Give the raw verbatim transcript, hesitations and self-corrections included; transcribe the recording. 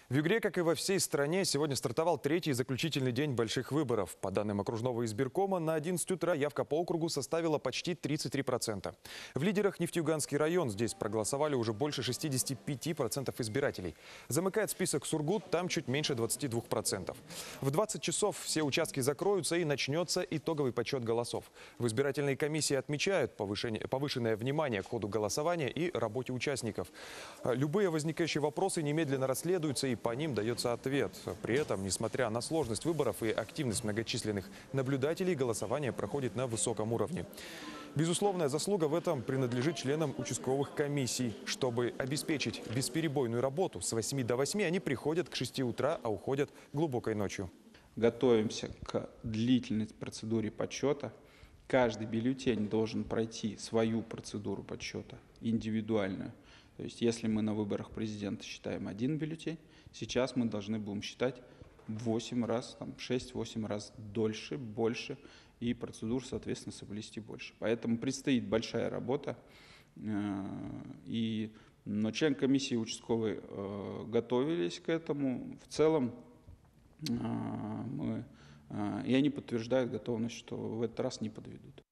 В Югре, как и во всей стране, сегодня стартовал третий и заключительный день больших выборов. По данным окружного избиркома, на одиннадцать утра явка по округу составила почти тридцать три процента. В лидерах Нефтеюганский район. Здесь проголосовали уже больше шестидесяти пяти процентов избирателей. Замыкает список Сургут, там чуть меньше двадцати двух процентов. В двадцать часов все участки закроются и начнется итоговый подсчет голосов. В избирательной комиссии отмечают повышение, повышенное внимание к ходу голосования и работе участников. Любые возникающие вопросы немедленно расследуются и по ним дается ответ. При этом, несмотря на сложность выборов и активность многочисленных наблюдателей, голосование проходит на высоком уровне. Безусловная заслуга в этом принадлежит членам участковых комиссий. Чтобы обеспечить бесперебойную работу с восьми до восьми, они приходят к шести утра, а уходят глубокой ночью. Готовимся к длительной процедуре подсчета. Каждый бюллетень должен пройти свою процедуру подсчета, индивидуальную. То есть, если мы на выборах президента считаем один бюллетень, сейчас мы должны будем считать восемь раз, там, шесть-восемь раз дольше, больше, и процедур, соответственно, соблюсти больше. Поэтому предстоит большая работа. И, но член комиссии участковой готовились к этому. В целом, мы, и они подтверждают готовность, что в этот раз не подведут.